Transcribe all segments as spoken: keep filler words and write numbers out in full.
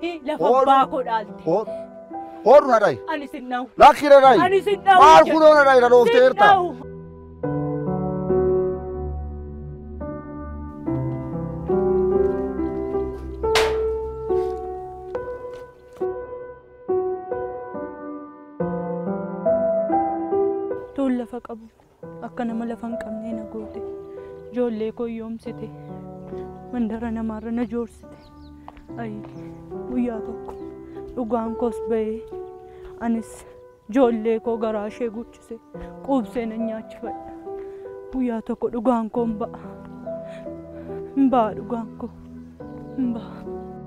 lafa abbaa koo dhaalte. Horu na dai. Ani sinnau. Laki na dai. Ani sinnau. Maal kuno na dai na dofte erta. Tol lafa qabu. Akka nama lafa hin qabne na goote. Ijoollee koo yoomsite. Mandara namarra na joorsite. Ay guyyaa tokko dhugaan koos bahee anis ijoollee koo garaa ishee guchise quubsee na nyaachifadha. Guyyaa tokko dhugaan koo hin ba'a. Hin ba'a dhugaan koo. Hin ba'a.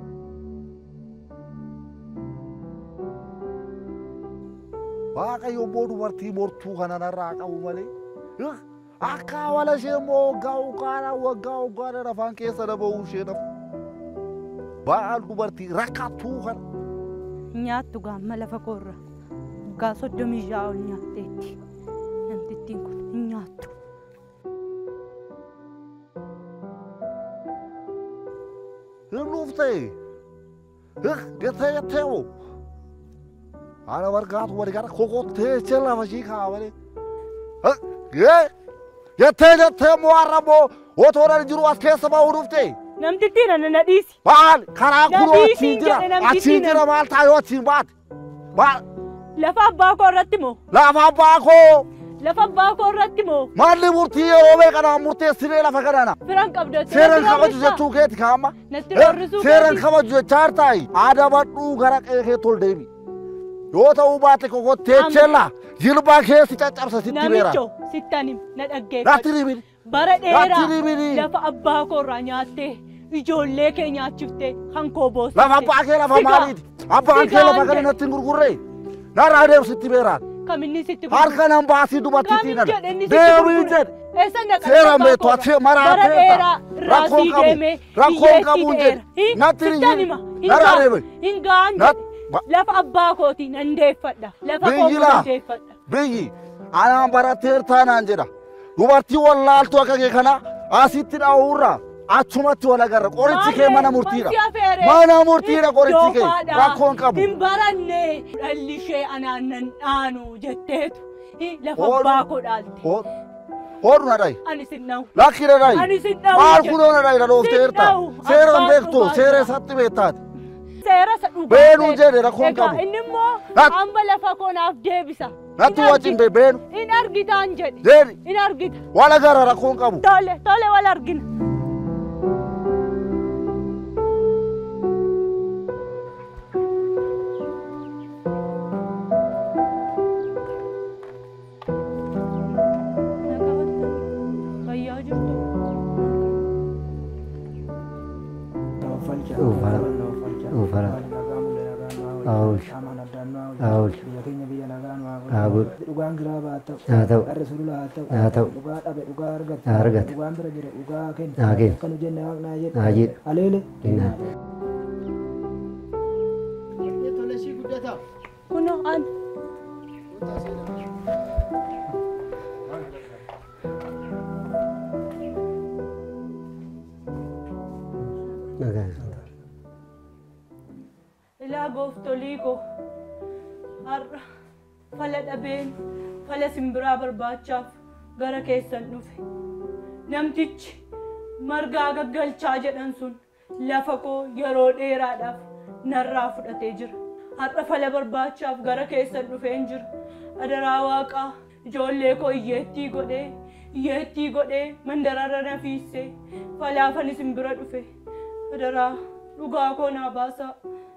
Waaqayyo boo dubartii mortuu kana narraa qabu malee akka wala ishee immoo waggaa waggaadhaa waggaa waggaadhaan afaan keessa na ba'uu ishee dhabu. Baal dubartii rakkattuu kana. Nyaattu gaamma lafa koorra waggaa soddomii ja'a ol nyaatteetti. Namtittiin kun hin nyaattu. Hin dhuftee jettee jettee hoo ana wargaatu wali gara kokottee jala fashii kaawale. Jettee jettee moo har'a moo otoo jiru as keessa ba'uu dhuftee. Namtittiin ana na dhiisi. Maal karaa kunoo achiin jira achiin jira maal taayoo achiin baate. Maal. Lafa abbaa koo irratti moo. Lafa abbaa koo. Lafa abbaa koo irratti moo. Maalli murtii yeroo beekanaa murteessinee lafa kanana. Firan qabdatti. Seeran kabaju jechuu keeti kaama. Natti horrisuu. Seeran kabaju jechaa taayi. Aadaa badhuu gara qeekee tol deebi. Yoo ta'uu baate kokottee chella jilbaa keessi caccabsa sitti beera. Namicho sittanim na dhaggeeffadhu. Natti ribini. Bara dheeraa lafa abbaa koo irraa nyaattee ijoollee kee nyaachiftee kan koo boosiste. Lafa abbaa kee lafa maaliiti? Abbaan kee lafa kana natti hin gurgurree. Narraa deemu sitti beeraan. Kaminni sitti gurgurre. Harka nan baasii dubartittii nana. Deebii jedhe. Eessa naqaa? Seeraan beektu ati maraatee. Bara dheeraa raasii deemee rakkoon qabuun jedhe. Natti hin narraa deeme. hin gaan jedhe. Lafa abbaa kooti nan deeffadha. Lafa koo nan deeffadha. Biyyi anaan baratteer taanaan jedha. Dubartii wallaaltu akka kee kana asitti dhaa'uurraa achumatti wal agarra. Qorichi kee mana murtiidha. Mana murtiidha qorichi kee. Rakkoon qabu. Hin baranne dhalli ishee anaan nan dhaanu jetteetu lafa abbaa koo dhaalte. Horu na dai. Ani sinnau. Lakki na dai. Ani sinnau. Maal kunoo na dai na dhoofteerta. Seeraan beektu seeree satti beektaati. Seera sa dhugaa. Beenuu jedhe rakkoon qabu. Inni immoo hamba lafa koo naaf deebisa. Natti wajjin bee beenu. In argitaan jedhe. Deeni. In argita. Wal agarra rakkoon qabu. Tole tole wal argina. Fayyaa jirtu. Ufara. Aus. Aus. Abur. Haa ta'u. Haa ta'u. Argata. Haa kennu. Haa jedhu. Kunoo an. Ilaa gooftolii koo har'a fala dhabeen fala simbiraa barbaachaaf gara keessan dhufe. Namtichi margaa gaggalchaa jedhan sun lafa koo yeroo dheeraadhaaf narraa fudhatee jira. Har'a fala barbaachaaf gara keessan dhufeen jira. Adaraa waaqaa ijoollee koo iyyeettii godhee iyyeettii godhee mandararra na fiissee falaafan isin bira dhufe. Adaraa dhugaa koo naa baasaa.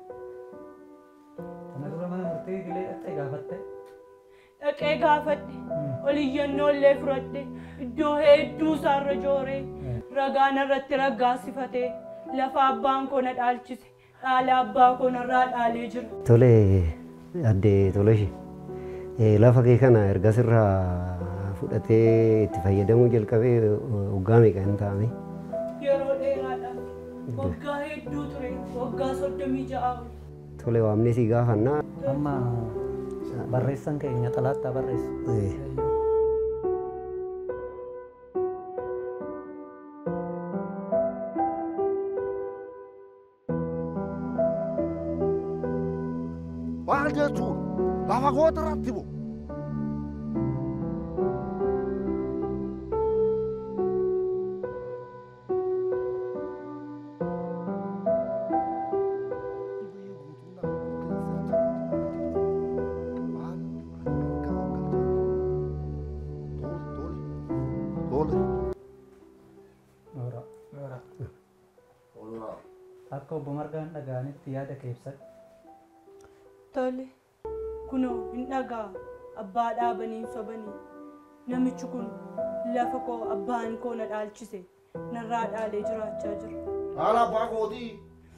Dhaqee gaafadhe oliyyannoo illee fudhadhe iddoo hedduu isaarra jooree ragaan irratti raggaasifatee lafa abbaan koo na dhaalchise dhaala abbaa koo narraa dhaalee jira. Tole addee tole ishee lafa kee kana erga sirraa fudhatee itti fayyadamuu jalqabee waggaa meeqa hin taa'ame? Yeroo dheeraadhaaf waggaa hedduu ture waggaa soddomii ja'a. Tole waamnee si gaafannaa. Amma barreessan keenya xalaattaa barreessu. maal jechuun lafa goota irratti bu. Akka obbo Margaan dhaga'anitti yaada keessatti. Tole, kunoo hin dhagaa abbaa dhaabanii sobanii. Namichi kun lafa koo abbaan koo na dhaalchise narraa dhaalee jiraachaa jira. Dhaala abbaa kootii.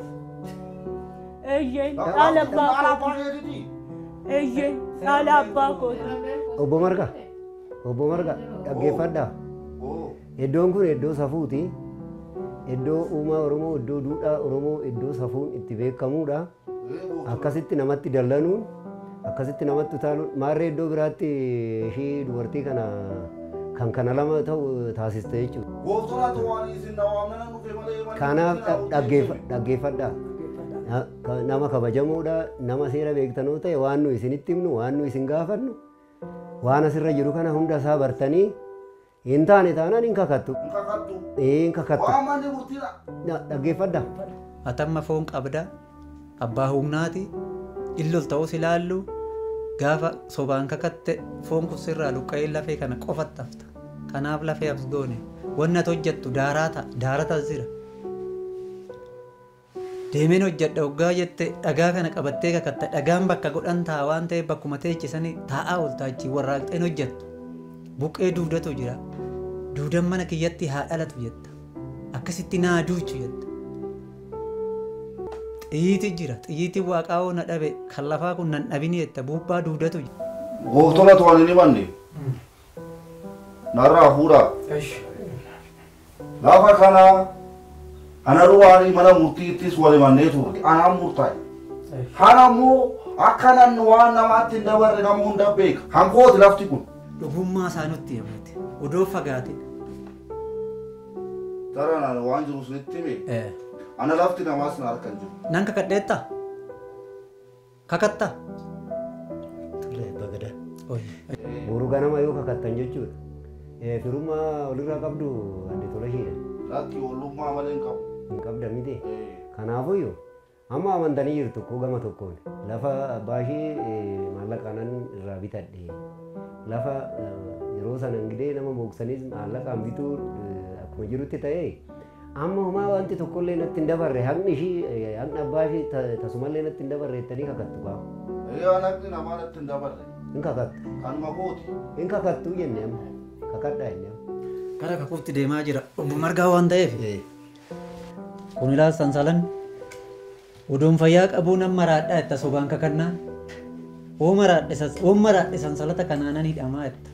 Eeyyeen dhaala abbaa kootii. Eeyyeen dhaala abbaa kootii. Obbo Marga, Obbo Marga dhaggeeffadhaa. Iddoon kun iddoo safuuti. Iddoo uumaa Oromoo, iddoo duudhaa Oromoo, iddoo safuun itti beekamuudha. Akkasitti namatti dallanuun, akkasitti namatti utaaluun maarree iddoo biraatti ishii dubartii kana kan kana lama ta'u taasiste jechuudha. Gooftoraatu waan isin nawaamna nuuf malee. Kanaaf dhaggeeffadhaa. Nama kabajamuudha, nama seera beektanoo ta'e waan nu isinitti himnu, waan nu isin gaafannu, waan asirra jiru kana hunda isaa bartanii hin taane taanaan hin kakattu. Hin kakattu. Hin kakattu. Waan manni murtiidha. Dhaggeeffadhaa. Atamma foon qabda abbaa humnaati illol ta'us ilaallu gaafa sobaan kakatte foon kun sirraa luqqa'ee lafee kana qofatti hafta. Kanaaf lafee as goone wanni ati hojjettu daaraata daaratas jira. Deemeen hojjedha hoggaa jette dhagaa kana qabattee kakatte dhagaan bakka godhan ta'a waan ta'eef bakkuma teechisanii taa'aa ooltaa achi warraaqxeen hojjettu. Buqqee duudatu jira. Duudan mana kiyyatti haa dhalatu jetta. Akkasitti naa duuchu jetta. Xiyyiiti jira. Xiyyiiti waaqaa'oo na dhabe kan lafaa kun nan dhabini jetta. Bubbaa duudatu jira. Gooftota to'an ni manne. Narraa fuudha. Lafa kana ana ruwaanii mana murtiittis wali mannee turte. Anaan murtaa'e. Kana immoo akkanan waan namaatti hin dabarre nama hunda beeka. Hankooti lafti kun. Dhugummaa isaa nutti himate. Odoo fagaate. Taranaan waan jiru sunitti hime. Ana lafti namaas na harkan jiru. Nan kakadheetta? Kakatta? Turre bagada. Buru ganama yoo kakattan jechuudha. Firummaa walirraa qabdu adde tolashiidha. Lakki ollummaa malee hin qabu. Hin qabda miti. Kanaafuyyuu amma amantanii jirtu koo gama tokkoon lafa baashii maallaqaanan irraa bitadhe. Lafa yeroo sana ingidee nama mooksaniis maallaqaan bituu akkuma jirutti ta'ee amma homaa wanti tokkollee natti hin dabarre haqni ishii haqni abbaa ishii tasumallee natti hin dabarre jettanii kakattu qaba. Egaa haqni namaa natti hin dabarre. Hin kakattu. Kanuma kooti. Hin kakattu jenne amma kakadhaa jenne amma. Gara kakuutti deemaa jira. Obbo Margaa waan ta'eef. Kun ilaal sansalan odoon fayyaa qabuu nan maraadhaa itti sobaan kakannaan. Oom maraadhe sansalata kanaanan hidhamaa jetta.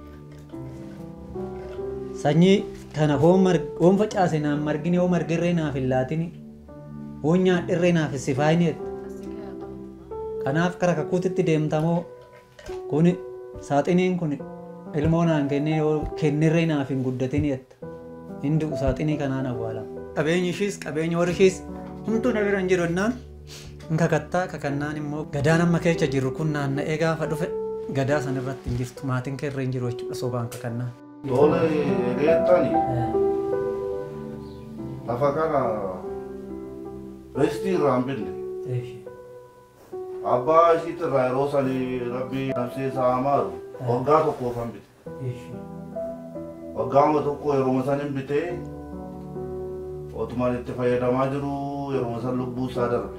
Sanyii kana oom facaase naan margini oom argirree naaf hin laatini. Oon nyaadhirree naaf hin sifaayini jetta. Kanaaf kara kakuutitti deemtamoo kun saaxiniin kun ilmoo naan kennee kennirree naaf hin guddatini jetta. Hindi saaxinii kanaan awwaala. Qabeenyi ishiis qabeenyi warri ishiis humtuu na bira hin jiru jennaan. Kakattaa kakannaan immoo gadaan amma keessa jiru kun naanna'ee gaafa dhufe gadaa san irratti hin jirtu maatiin kee irra hin jiru jechuudha sobaan kakannaan. Tole eegeettani lafa kana restii irraa hin binne. Abbaa ishiitti irraa yeroo sanii rabbii nabsee isaa amaaru waggaa tokkoof hin bite. Waggaama tokko yeroo san hin bitee otumaan itti fayyadamaa jiru yeroo san lubbuu isaa darbe.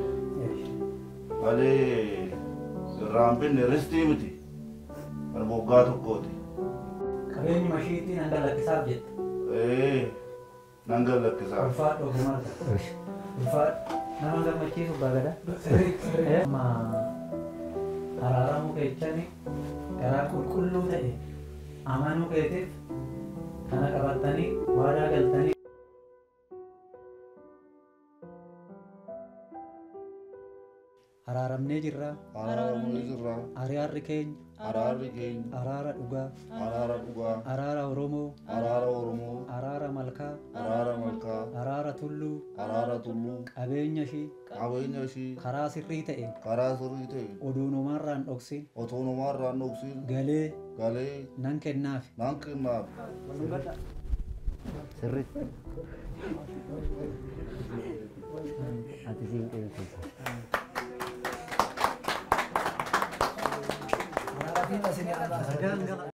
Malee irraan binne restii miti. Kan waggaa tokkooti. Qabeenyi mashiitii nan galakkisaaf jetta. Ee nan galakkisaaf. Ulfaadhu Obbo Margaa. Ulfaadhu nama gammachiisu bagada. Amma araaramuu keechani garaa qulqulluu ta'e amanuu keetiif kana qabattanii waadaa galtanii. araaramnee jirra Araaramnee jirra. araarri keenya Araarri keenya. araara dhugaa Araara dhugaa. araara oromoo Araara Oromoo. araara malkaa Araara malkaa. araara tulluu Araara tulluu. qabeenya ishii Qabeenya ishii. karaa sirrii ta'e Karaa sirrii ta'e. oduu numarraan dhoksin Otoo namaarraan dhoksin. galee Galee nan kennaaf nan kennaaf. Sirriitti. Ati siin qeensisa. Araara fi